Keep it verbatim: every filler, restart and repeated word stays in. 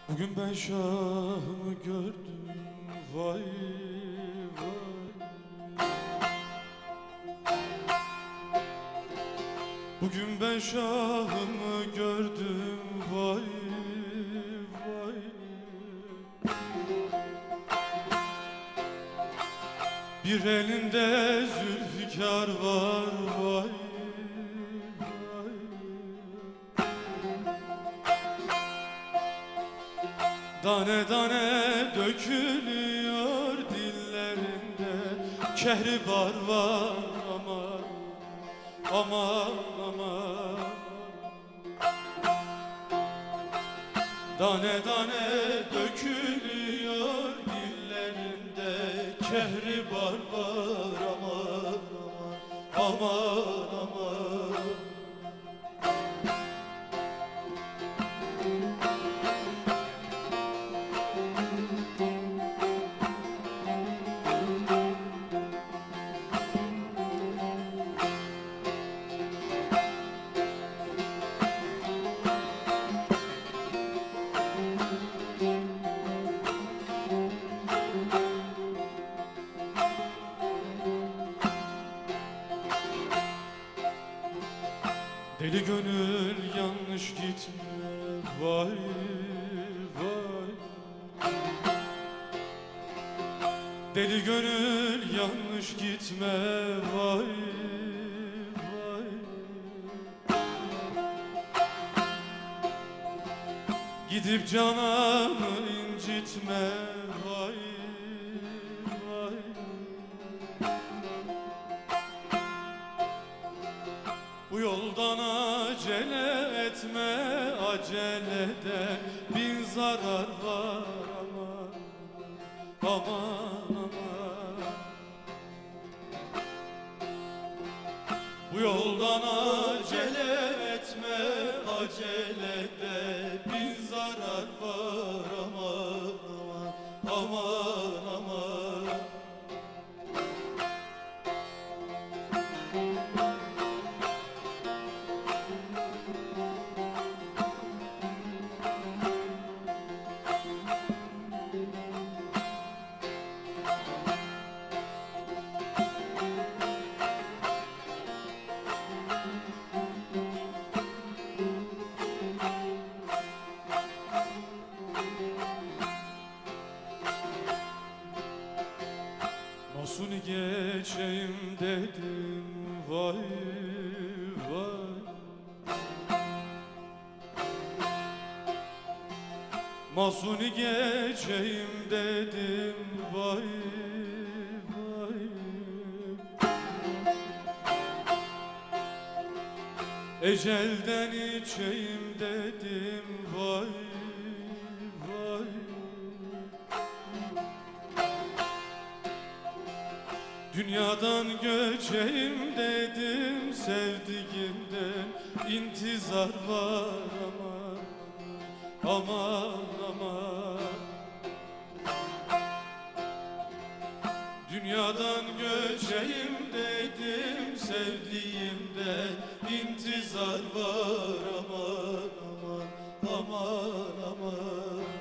Bugün ben şahımı gördüm, vay vay. Bugün ben şahımı gördüm, vay vay. Bir elinde zülfikar var, vay vay. Tane tane dökülüyor dillerinde, kehribar var aman, aman aman. Tane tane dökülüyor dillerinde, kehribar var aman, aman aman. Deli gönül yanlış gitme, vay vay. Deli gönül yanlış gitme, vay vay. Gidip canımı incitme, vay vay. Bu yoldan acele etme, acelede bin zarar var aman, aman aman. Bu yoldan acele etme, acelede bin zarar var aman, aman aman. Nasıl geçeyim dedim, vay vay. Nasıl geçeyim dedim, vay vay. Ecelden içeyim dedim, vay vay. Dünyadan göçeyim dedim, sevdiğimden intizar var aman, aman aman. Dünyadan göçeyim dedim, sevdiğimden intizar var aman, aman aman aman.